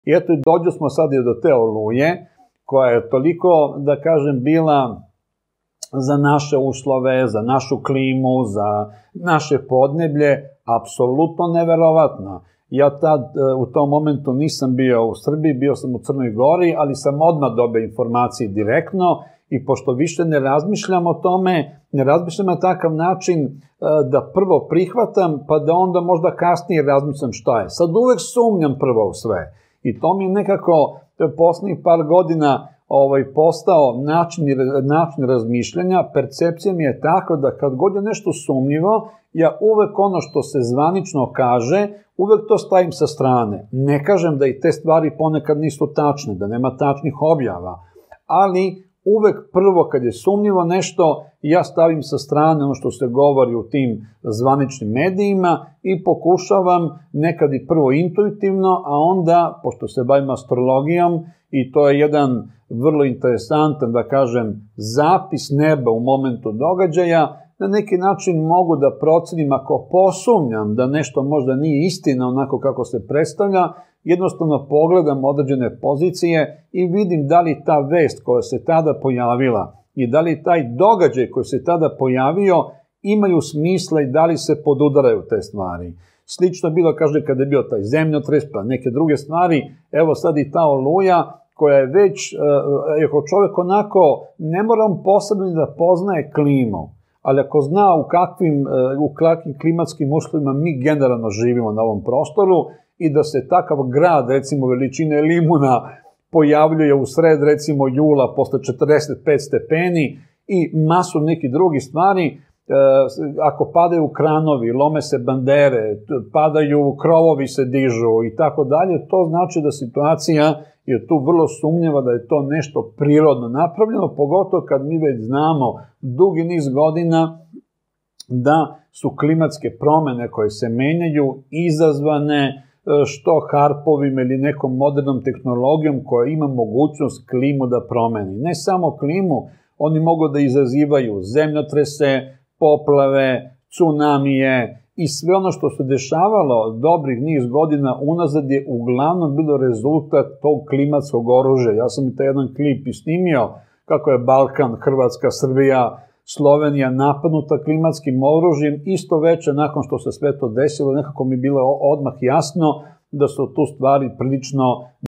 I eto, dođu smo sad i do te oluje, koja je toliko, da kažem, bila za naše uslove, za našu klimu, za naše podneblje, apsolutno neverovatna. Ja tad u tom momentu nisam bio u Srbiji, bio sam u Crnoj Gori, ali sam odmah dobio informacije direktno i pošto više ne razmišljam o tome, ne razmišljam na takav način da prvo prihvatam, pa da onda možda kasnije razmišljam šta je. Sad uvek sumnjam prvo u sve. I to mi je nekako poslednjih par godina postao način razmišljanja. Percepcija mi je tako da kad god je nešto sumnjivo, ja uvek ono što se zvanično kaže, uvek to stavim sa strane. Ne kažem da i te stvari ponekad nisu tačne, da nema tačnih objava, ali uvek prvo kad je sumnjivo nešto, ja stavim sa strane ono što se govori u tim zvaničnim medijima i pokušavam nekad i prvo intuitivno, a onda, pošto se bavim astrologijom, i to je jedan vrlo interesantan, da kažem, zapis neba u momentu događaja, na neki način mogu da procenim ako posumnjam da nešto možda nije istina onako kako se predstavlja, jednostavno pogledam određene pozicije i vidim da li ta vest koja se tada pojavila i da li taj događaj koji se tada pojavio imaju smisla i da li se podudaraju te stvari. Slično je bilo, kaže, kada je bio taj zemljotres, pa neke druge stvari, evo sad i ta oluja, koja je već, ako čovjek onako, ne mora on posebno da poznaje klimu, ali ako zna u kakvim klimatskim uslovima mi generalno živimo na ovom prostoru i da se takav grad, recimo veličine Limuna, pojavljuje u sred, recimo, jula posle 45 stepeni i masu nekih drugih stvari, ako padaju kranovi, lome se bandere, padaju krovovi se dižu i tako dalje, to znači da situacija je tu vrlo sumnjiva, da je to nešto prirodno napravljeno, pogotovo kad mi već znamo dugi niz godina da su klimatske promene koje se menjaju izazvane što harpovima ili nekom modernom tehnologijom koja ima mogućnost klimu da promeni. Ne samo klimu, oni mogu da izazivaju zemljotrese, poplave, tsunamije i sve ono što se dešavalo dobrih niz godina unazad je uglavnom bilo rezultat tog klimatskog oružja. Ja sam i taj jedan klip i snimio kako je Balkan, Hrvatska, Srbija, Slovenija napadnuta klimatskim oružjem. Isto veče nakon što se sve to desilo, nekako mi je bilo odmah jasno da su tu stvari prilično